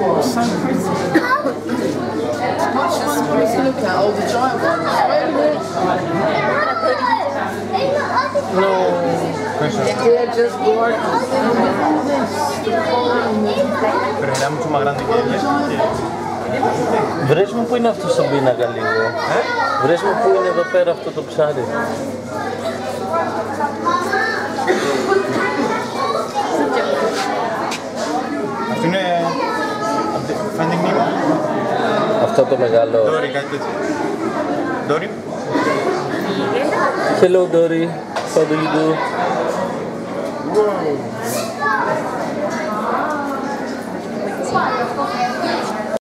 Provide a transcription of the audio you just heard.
So pretty. Much fun to look at all the giant ones. No. They're just gorgeous. Pero era mucho más grande que él. Βρες μου που είναι αυτό στον πίνακα λίγο. Βρες μου που είναι εδώ πέρα αυτό το ψάρι. Αυτό είναι... Finding Nemo. Αυτό το μεγάλο. Dory, κάτι τέτοιο. Dory. Hello Dory, how do you do? Wow.